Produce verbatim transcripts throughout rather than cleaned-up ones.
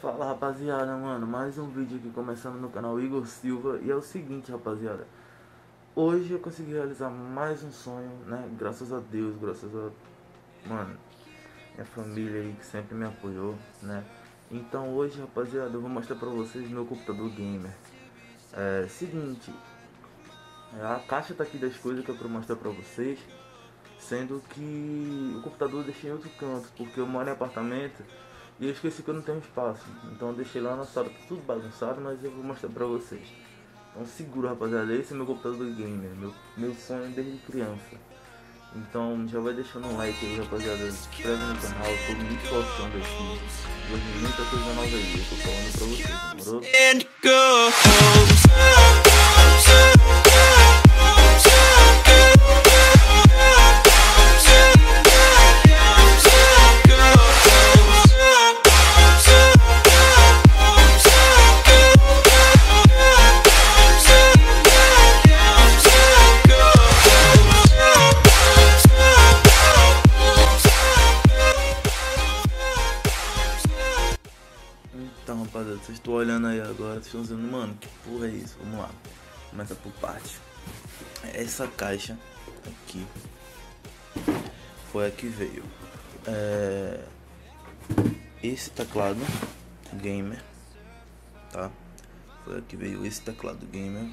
Fala rapaziada, mano, mais um vídeo aqui começando no canal Igor Silva. E é o seguinte, rapaziada, hoje eu consegui realizar mais um sonho, né? Graças a Deus, graças a, mano, minha família aí que sempre me apoiou, né? Então hoje, rapaziada, eu vou mostrar pra vocês meu computador gamer. É seguinte, a caixa tá aqui das coisas que eu quero mostrar pra vocês. Sendo que o computador eu deixei em outro canto, porque eu moro em apartamento e eu esqueci que eu não tenho espaço. Então eu deixei lá na sala, tá tudo bagunçado, mas eu vou mostrar pra vocês. Então segura, rapaziada, esse é meu computador gamer, meu, meu sonho desde criança. Então já vai deixando um like aí, rapaziada, se inscreve no canal, eu tô me esforçando aqui. Hoje muita coisa nova aí, eu tô falando pra vocês, demorou? Então, rapaziada, vocês estão olhando aí agora, vocês estão dizendo, mano, que porra é isso? Vamos lá, começa por parte. Essa caixa aqui foi a que veio. É... Esse teclado gamer, tá? Foi a que veio esse teclado gamer,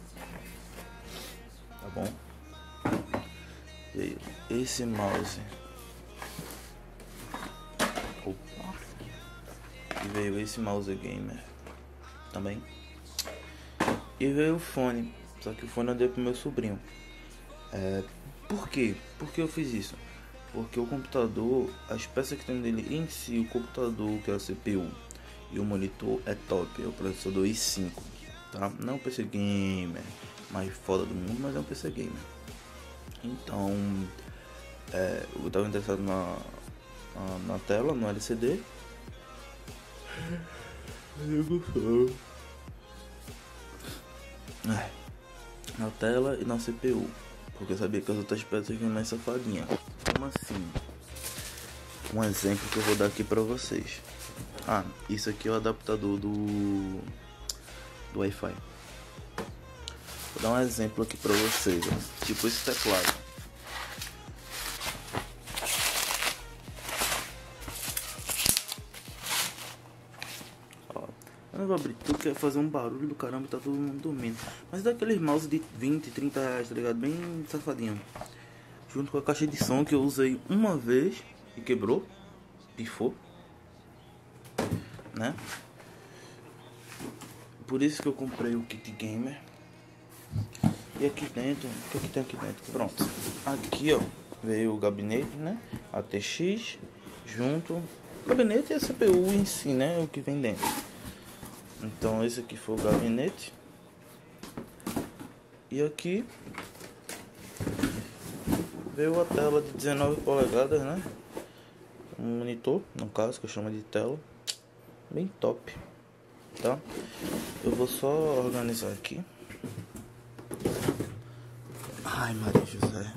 tá bom? Veio esse mouse. Opa. E veio esse mouse gamer também. E veio o fone. Só que o fone eu dei pro meu sobrinho. É, por quê? Por que eu fiz isso? Porque o computador, as peças que tem dele em si, o computador, que é a C P U e o monitor é top, é o processador i cinco, tá? Não é um P C gamer mais foda do mundo, mas é um P C gamer. Então, é, eu tava interessado na, na, na tela, no L C D. Eu gostava. É, na tela e na C P U, porque eu sabia que as outras peças vinham mais safadinha. Como assim? Um exemplo que eu vou dar aqui pra vocês. Ah, isso aqui é o adaptador do do Wi-Fi. Vou dar um exemplo aqui pra vocês, ó. Tipo esse teclado. Ó, eu não vou abrir tudo, quer fazer um barulho do caramba, tá todo mundo dormindo. Mas é daqueles mouse de vinte, trinta reais, tá ligado? Bem safadinho. Junto com a caixa de som que eu usei uma vez e quebrou, pifou, né? Por isso que eu comprei o kit gamer. E aqui dentro, o que, é que tem aqui dentro? Pronto. Aqui, ó, veio o gabinete, né? A T X junto. O gabinete e a C P U em si, né? O que vem dentro. Então esse aqui foi o gabinete. E aqui veio a tela de dezenove polegadas, né? Um monitor, no caso, que eu chamo de tela. Bem top, tá? Eu vou só organizar aqui. Ai, Maria José.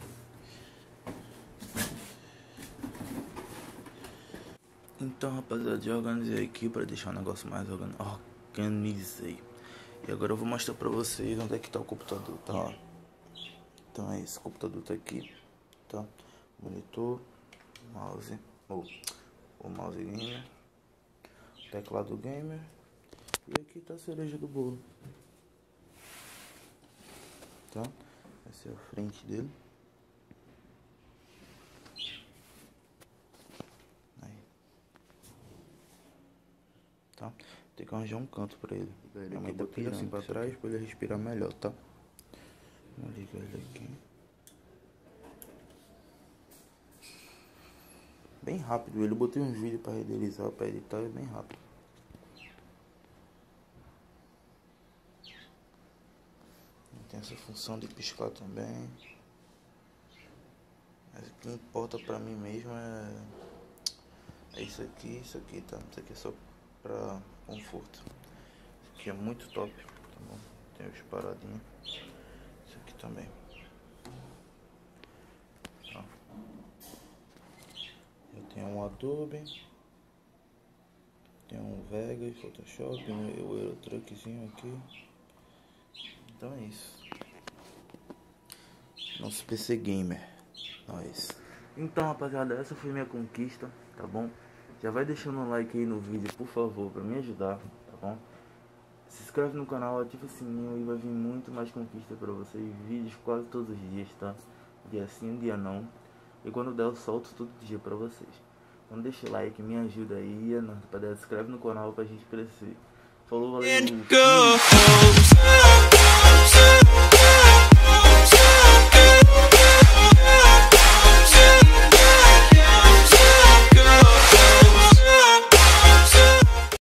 Então, rapaziada, já organizei aqui para deixar o negócio mais organizei. E agora eu vou mostrar pra vocês onde é que tá o computador, tá? Ó. Então é isso, o computador tá aqui, tá? Monitor, mouse, ou o mouse gamer, teclado gamer. E aqui tá a cereja do bolo, tá? Essa é a frente dele. Aí. Tá? Tem que arranjar um canto pra ele. Minha mãe tá pirando assim pra trás pra ele respirar melhor, tá? Vamos ligar ele aqui. Bem rápido, ele. Eu botei um vídeo pra renderizar, pra editar, é bem rápido. Tem essa função de piscar também. Mas o que importa pra mim mesmo é, é isso aqui, isso aqui, tá? Isso aqui é só pra conforto. Isso aqui é muito top, tá bom? Tem os paradinhos. Isso aqui também. Ó. Eu tenho um Adobe. Tem um Vegas, Photoshop, um o Eurotruckzinho aqui. Então é isso. Nosso P C Gamer. Nós. Então, rapaziada, essa foi minha conquista, tá bom? Já vai deixando um like aí no vídeo, por favor, pra me ajudar, tá bom? Se inscreve no canal, ativa o sininho e vai vir muito mais conquista pra vocês. Vídeos quase todos os dias, tá? Dia sim, dia não. E quando der eu solto todo dia pra vocês. Então deixa o like, me ajuda aí, rapaziada. Se inscreve no canal pra gente crescer. Falou, valeu!